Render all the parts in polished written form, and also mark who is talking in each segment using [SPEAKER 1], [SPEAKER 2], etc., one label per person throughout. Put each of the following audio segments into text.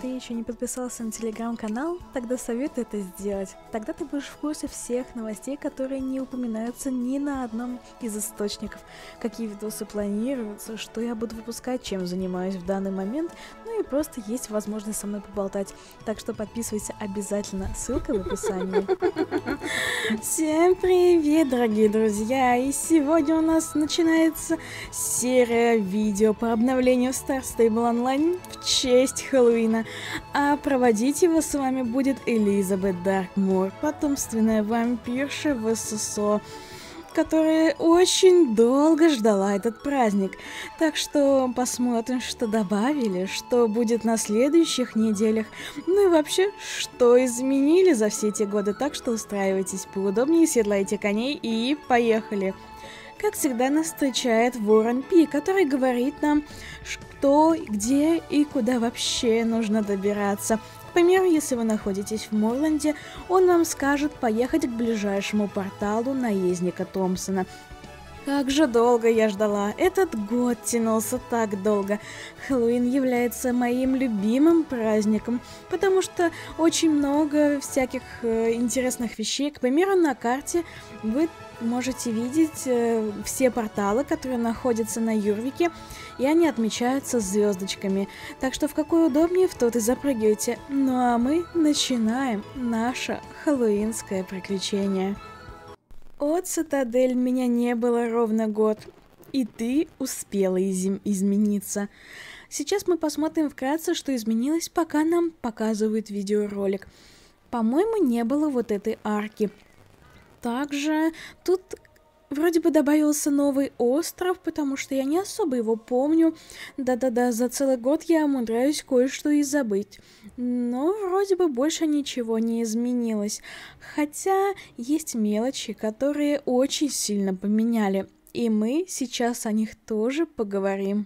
[SPEAKER 1] ты еще не подписался на телеграм-канал, тогда советую это сделать. Тогда ты будешь в курсе всех новостей, которые не упоминаются ни на одном из источников. Какие видосы планируются, что я буду выпускать, чем занимаюсь в данный момент, ну и просто есть возможность со мной поболтать. Так что подписывайся обязательно, ссылка в описании. Всем привет, дорогие друзья! И сегодня у нас начинается серия видео по обновлению Star Stable Online в честь Хэллоуина. А проводить его с вами будет Элизабет Даркмор, потомственная вампирша в ССО, которая очень долго ждала этот праздник. Так что посмотрим, что добавили, что будет на следующих неделях, ну и вообще, что изменили за все эти годы. Так что устраивайтесь поудобнее, седлайте коней и поехали. Как всегда, нас встречает Ворон Пи, который говорит нам, что, где и куда вообще нужно добираться. К примеру, если вы находитесь в Морланде, он вам скажет поехать к ближайшему порталу наездника Томпсона. Как же долго я ждала. Этот год тянулся так долго. Хэллоуин является моим любимым праздником, потому что очень много всяких интересных вещей. К примеру, на карте вы можете видеть все порталы, которые находятся на Юрвике, и они отмечаются звездочками. Так что в какой удобнее, в тот и запрыгивайте. Ну а мы начинаем наше хэллоуинское приключение. От Цитадель меня не было ровно год, и ты успела измениться. Сейчас мы посмотрим вкратце, что изменилось, пока нам показывают видеоролик. По-моему, не было вот этой арки. Также тут вроде бы добавился новый остров, потому что я не особо его помню. Да-да-да, за целый год я умудряюсь кое-что и забыть. Но вроде бы больше ничего не изменилось. Хотя есть мелочи, которые очень сильно поменяли. И мы сейчас о них тоже поговорим.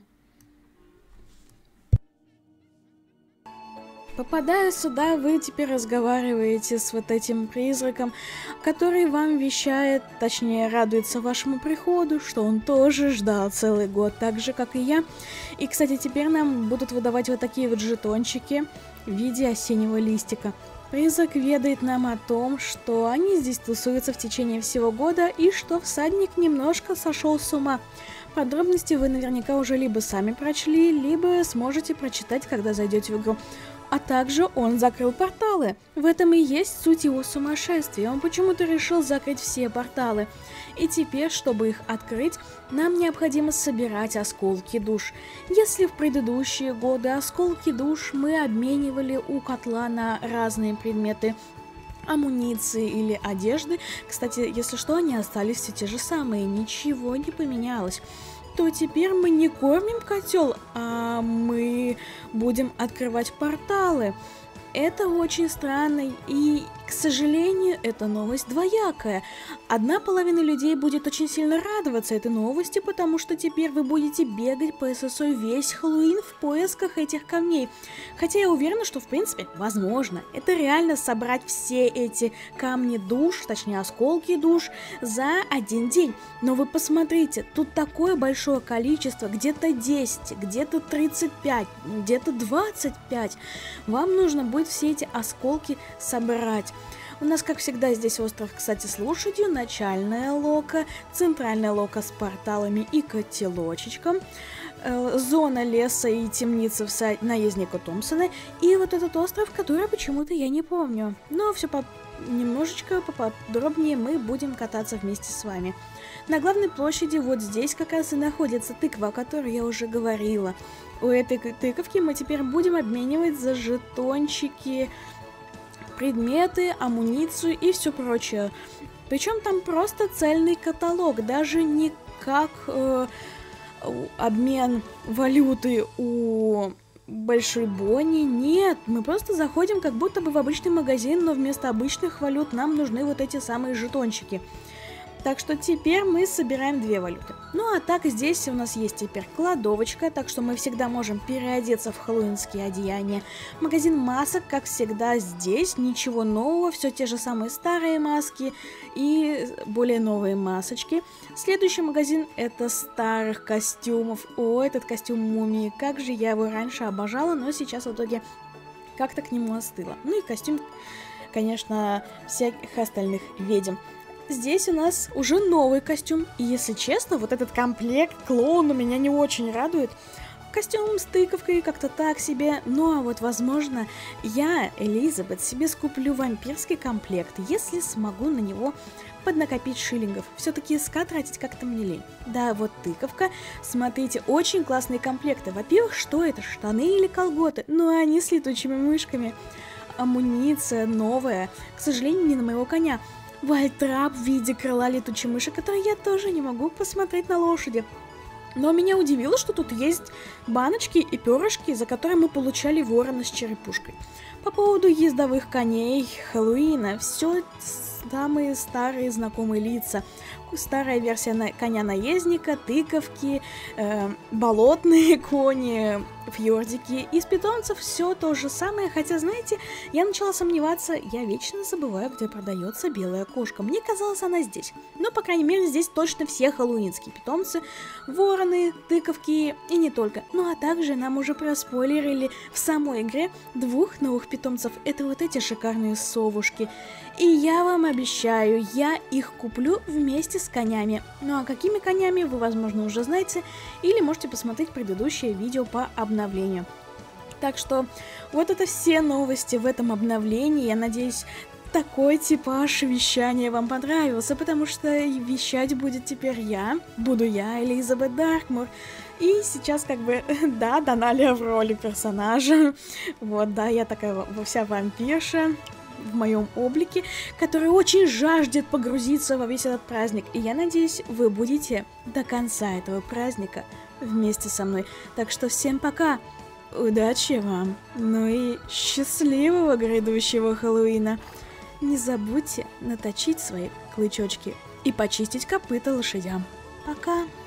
[SPEAKER 1] Попадая сюда, вы теперь разговариваете с вот этим призраком, который вам вещает, точнее радуется вашему приходу, что он тоже ждал целый год, так же, как и я. И, кстати, теперь нам будут выдавать вот такие вот жетончики в виде осеннего листика. Призрак ведает нам о том, что они здесь тусуются в течение всего года и что всадник немножко сошел с ума. Подробности вы наверняка уже либо сами прочли, либо сможете прочитать, когда зайдете в игру. А также он закрыл порталы. В этом и есть суть его сумасшествия. Он почему-то решил закрыть все порталы. И теперь, чтобы их открыть, нам необходимо собирать осколки душ. Если в предыдущие годы осколки душ мы обменивали у котла на разные предметы амуниции или одежды, кстати, если что, они остались все те же самые, ничего не поменялось, то теперь мы не кормим котел, а мы будем открывать порталы. Это очень странно, и, к сожалению, эта новость двоякая. Одна половина людей будет очень сильно радоваться этой новости, потому что теперь вы будете бегать по ССО весь Хэллоуин в поисках этих камней. Хотя я уверена, что, в принципе, возможно, это реально собрать все эти камни душ, точнее, осколки душ, за один день. Но вы посмотрите, тут такое большое количество, где-то 10, где-то 35, где-то 25. Вам нужно будет все эти осколки собрать. У нас, как всегда, здесь остров, кстати, с лошадью, начальная лока, центральная лока с порталами и котелочечком, зона леса и темницы наездника Томпсона, и вот этот остров, который почему-то я не помню. Но все немножечко поподробнее мы будем кататься вместе с вами. На главной площади вот здесь как раз и находится тыква, о которой я уже говорила. У этой тыковки мы теперь будем обменивать за жетончики, предметы, амуницию и все прочее. Причем там просто цельный каталог, даже не как обмен валюты у Большой Бонни. Нет, мы просто заходим как будто бы в обычный магазин, но вместо обычных валют нам нужны вот эти самые жетончики. Так что теперь мы собираем 2 валюты. Ну а так здесь у нас есть теперь кладовочка, так что мы всегда можем переодеться в хэллоуинские одеяния. Магазин масок, как всегда, здесь ничего нового, все те же самые старые маски и более новые масочки. Следующий магазин — это старых костюмов. О, этот костюм мумии, как же я его раньше обожала, но сейчас в итоге как-то к нему остыла. Ну и костюм, конечно, всяких остальных ведьм. Здесь у нас уже новый костюм, и если честно, вот этот комплект клоуна меня не очень радует. Костюм с тыковкой как-то так себе, ну а вот, возможно, я, Элизабет, себе скуплю вампирский комплект, если смогу на него поднакопить шиллингов. Все-таки СК тратить как-то мне лень. Да, вот тыковка, смотрите, очень классные комплекты. Во-первых, что это, штаны или колготы? Ну, они с летучими мышками. Амуниция новая, к сожалению, не на моего коня. Вальтрап в виде крыла летучей мыши, который я тоже не могу посмотреть на лошади. Но меня удивило, что тут есть баночки и перышки, за которые мы получали ворона с черепушкой. По поводу ездовых коней Хэллоуина, все самые старые знакомые лица. Старая версия коня-наездника, тыковки, болотные кони, фьордики. Из питомцев все то же самое, хотя, знаете, я начала сомневаться, я вечно забываю, где продается белая кошка. Мне казалось, она здесь. Но, по крайней мере, здесь точно все хэллоуинские питомцы, вороны, тыковки и не только. Ну, а также нам уже проспойлерили в самой игре 2 новых питомцев. Это вот эти шикарные совушки. И я вам обещаю, я их куплю вместе с конями. Ну а какими конями, вы, возможно, уже знаете, или можете посмотреть предыдущее видео по обновлению. Так что вот это все новости в этом обновлении. Я надеюсь, такой типаж вещания вам понравился, потому что вещать будет теперь буду я, Элизабет Даркмур. И сейчас как бы, да, Доналия в роли персонажа. Вот, да, я такая вся вампирша в моем облике, который очень жаждет погрузиться во весь этот праздник. И я надеюсь, вы будете до конца этого праздника вместе со мной. Так что всем пока, удачи вам, ну и счастливого грядущего Хэллоуина. Не забудьте наточить свои клычочки и почистить копыта лошадям. Пока!